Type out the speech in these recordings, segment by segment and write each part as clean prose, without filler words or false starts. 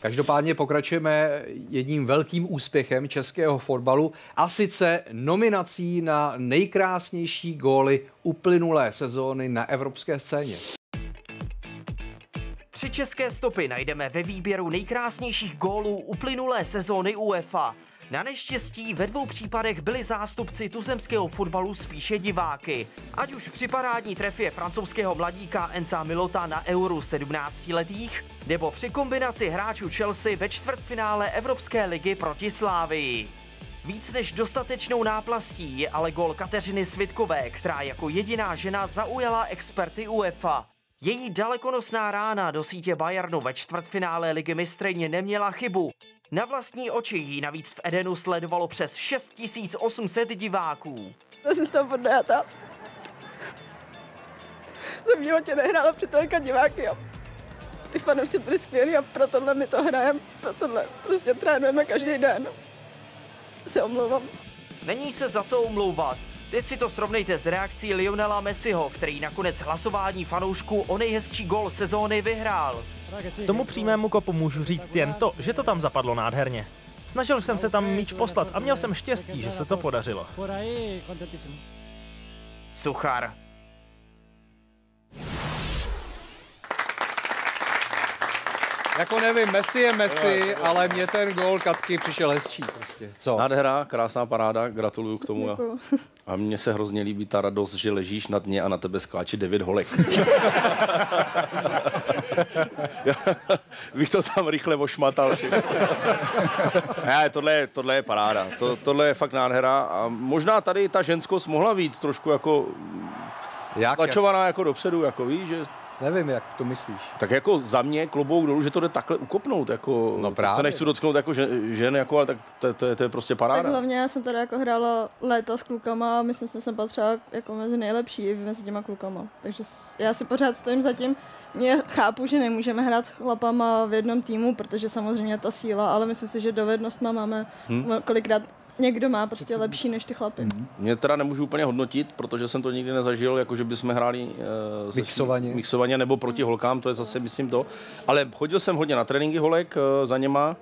Každopádně pokračujeme jedním velkým úspěchem českého fotbalu a sice nominací na nejkrásnější góly uplynulé sezóny na evropské scéně. 3 české stopy najdeme ve výběru nejkrásnějších gólů uplynulé sezóny UEFA. Na neštěstí ve 2 případech byli zástupci tuzemského fotbalu spíše diváky. Ať už při parádní trefě francouzského mladíka Enza Milota na Euru 17letých, nebo při kombinaci hráčů Chelsea ve čtvrtfinále Evropské ligy proti Slávii. Víc než dostatečnou náplastí je ale gól Kateřiny Svitkové, která jako jediná žena zaujala experty UEFA. Její dalekonosná rána do sítě Bayernu ve čtvrtfinále ligy mistryň neměla chybu. Na vlastní oči jí navíc v Edenu sledovalo přes 6800 diváků. Já jsem z toho podnajata. Jsem v životě nehrála před tolika diváky a ty fanoušci byli skvělí a pro tohle my to hrajeme, pro tohle prostě trénujeme každý den. Se omlouvám. Není se za co omlouvat. Teď si to srovnejte s reakcí Lionela Messiho, který nakonec hlasování fanoušků o nejhezčí gól sezóny vyhrál. Tomu přímému kopu můžu říct jen to, že to tam zapadlo nádherně. Snažil jsem se tam míč poslat a měl jsem štěstí, že se to podařilo. Suchar. Jako nevím, Messi je Messi, ale mně ten gól Katky přišel hezčí prostě. Co? Nádhera, krásná paráda, gratuluju k tomu. Děkuju. A mně se hrozně líbí ta radost, že ležíš na dně a na tebe skáče 9 holek. Bych to tam rychle ošmatal. Ne, tohle je paráda. Tohle je fakt nádhera. A možná tady ta ženskost mohla být trošku jako tlačovaná jako dopředu, jako víš, že... Nevím, jak to myslíš. Tak jako za mě klobouk dolů, že to jde takhle ukopnout, jako no právě. Se nechci dotknout jako žen, jako, ale tak to je prostě paráda. Tak hlavně já jsem tady jako hrála léta s klukama a myslím, že jsem patřila jako mezi nejlepší mezi těma klukama. Takže já si pořád stojím za tím. Já chápu, že nemůžeme hrát s chlapama v jednom týmu, protože samozřejmě ta síla, ale myslím si, že dovednostma máme kolikrát někdo má prostě lepší než ty chlapy. Mě teda nemůžu úplně hodnotit, protože jsem to nikdy nezažil, jako že bychom hráli mixovaně nebo proti holkám, to je zase myslím to. Ale chodil jsem hodně na tréninky holek za něma.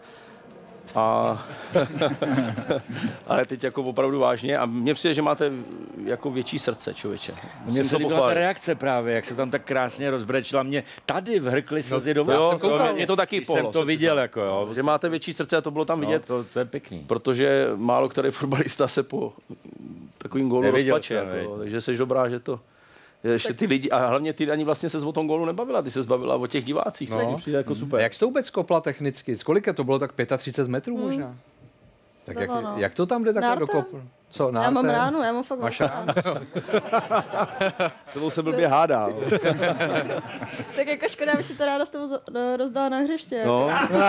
Ale teď jako opravdu vážně a mně přijde, že máte jako větší srdce, člověče. Mně se líbila ta reakce právě, jak se tam tak krásně rozbrečila. Mě tady vhrkly slzy do vás. Je to taky jsem to viděl, jako jo. Že máte větší srdce a to bylo tam vidět. To je pěkný. Protože málo který fotbalista se po takovým gólu rozplače, jako, takže jsi dobrá, že to... Ještě ty lidi, a hlavně ty ani vlastně se o tom gólu nebavila, ty se zbavila o těch divácích, to přijde jako super. Jak jsi to vůbec kopla technicky? Z kolika to bylo, tak 35 metrů možná? Tak jak to tam jde takhle dokopl? Co, já mám ránu, já mám fakt ránu. S tebou se blbě hádá. Tak jako škoda, bych si to ráda s tebou rozdala na hřiště. No.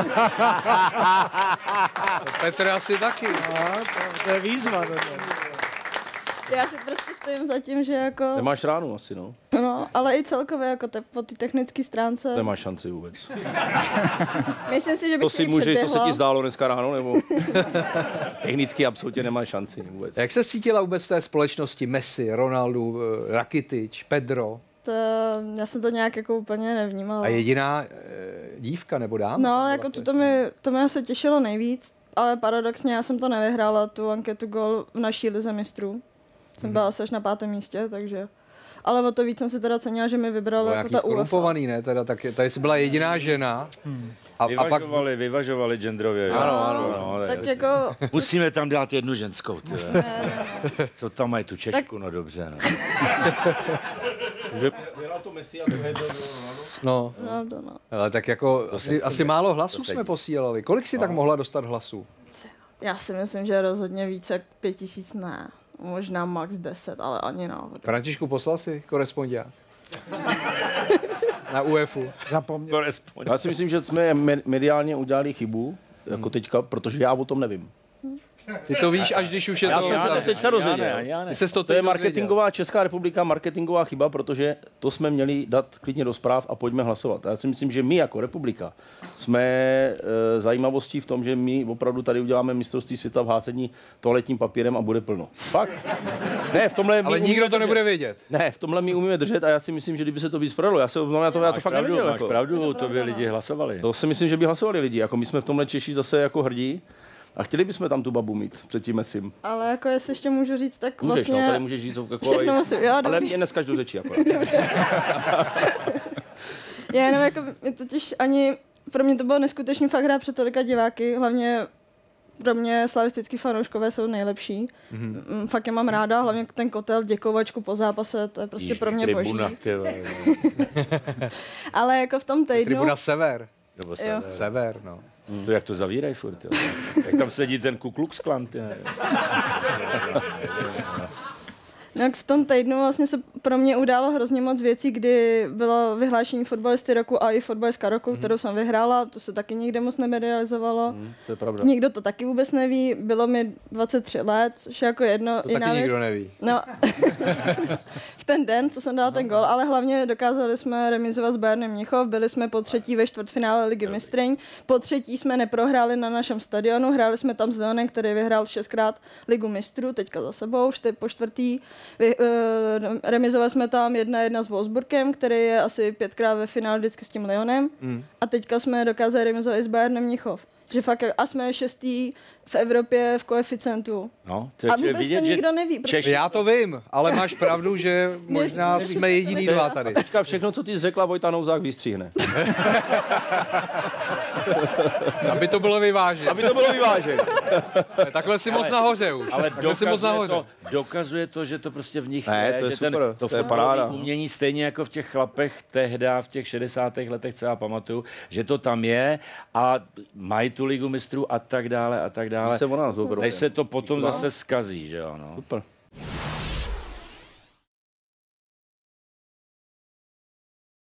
Petr asi taky. To je výzva. Já si prostě stojím za tím, že jako... Nemáš ránu asi, no. No, ale i celkově jako po té technické stránce. Nemáš šanci vůbec. Myslím si, že bych to se ti zdálo dneska ráno, nebo... Technicky absolutně nemáš šanci vůbec. Jak se cítila vůbec v té společnosti Messi, Ronaldo, Rakitic, Pedro? Já jsem to nějak jako úplně nevnímala. A jediná dívka nebo dáma? No, jako to mě asi těšilo nejvíc, ale paradoxně já jsem to nevyhrála, tu anketu gól v naší lize mistrů. Jsem byla asi až na 5. místě, takže... Ale o to víc jsem si teda cenila, že mi vybrala jako ta UEFA. Ne? Teda, tak tady jsi byla jediná žena. Vyvažovali genderově. Ano, tak jako... Musíme tam dát jednu ženskou. Ne. Co tam mají tu Češku? No dobře. No. Byla to Messi a druhé No. Ale tak jako asi málo hlasů jsme posílali. Kolik si tak mohla dostat hlasů? Já si myslím, že rozhodně více jak 5000 ne. Možná max 10, ale ani náhodou. Františku, poslal si korespondiát? Na UEFu. Já si myslím, že jsme mediálně udělali chybu, jako teďka, protože já o tom nevím. Ty to víš, až když už je Já to... jsem se to teďka dozvěděl. To je marketingová, Česká republika marketingová chyba, protože to jsme měli dát klidně do zpráv a pojďme hlasovat. Já si myslím, že my jako republika jsme zajímavostí v tom, že my opravdu tady uděláme mistrovství světa v hácení toaletním papírem a bude plno. Fakt? Ne, v tomhle ale nikdo to nebude vědět. Ne, v tomhle my umíme držet a já si myslím, že kdyby se to víc prodalo, já to fakt nevěděl. Máš pravdu, to by lidi hlasovali. To si myslím, že by hlasovali lidi. Jako my jsme v tomhle Češi zase jako hrdí. A chtěli bychom tam tu babu mít před tím Messim. Ale jako jestli ještě můžu říct, tak můžeš, vlastně... No, tady můžeš říct, všechno musím, jo, ale mě neskaž do řeči. Já jenom jako, totiž ani, pro mě to bylo neskutečný fakt hrát před tolika diváky, hlavně pro mě slavistický fanouškové jsou nejlepší. Fakt je mám ráda, hlavně ten kotel, děkovačku po zápase, to je prostě pro mě tribuna, boží. Ale jako v tom týdnu... Tribuna Sever. Nebo Sever, no. To jak to zavírají furt, jo. Jak tam sedí ten Ku Klux Klan, No, v tom týdnu vlastně se pro mě událo hrozně moc věcí, kdy bylo vyhlášení fotbalisty roku a i fotbalistka roku, kterou jsem vyhrála, to se taky nikde moc nemedializovalo. To je pravda. Nikdo to taky vůbec neví, bylo mi 23 let, což je jako jedno. To taky nikdo neví. No, v ten den, co jsem dala ten gol, ale hlavně dokázali jsme remizovat s Bayernem Mnichov, byli jsme po třetí ve čtvrtfinále Ligy mistrů, po třetí jsme neprohráli na našem stadionu, hráli jsme tam s Lyonem, který vyhrál 6krát Ligu mistrů, teďka za sebou, po čtvrtý. Remizovali jsme tam 1-1 s Wolfsburgem, který je asi 5krát ve finále vždycky s tím Lyonem. A teďka jsme dokázali remizovat i s Bayernem Mnichov. Že fakt, a jsme 6. v Evropě v koeficientu. No, a vůbec vidět, to nikdo neví. Češi... Já to vím, ale máš pravdu, že možná jsme jediný dva tady. Teďka všechno, co ty řekla, Vojta Nouzák vystříhne. Aby to bylo vyvážené. Aby to bylo vyvážené. Takhle si moc nahoře už. Ale dokazuje to, že to prostě v nich je, to je že super, to je paráda. Umění stejně jako v těch chlapech tehda, v těch 60. letech, co já pamatuju, že to tam je a mají tu Ligu mistrů a tak dále a tak dále. Než se to potom zase zkazí, že jo, no. Super.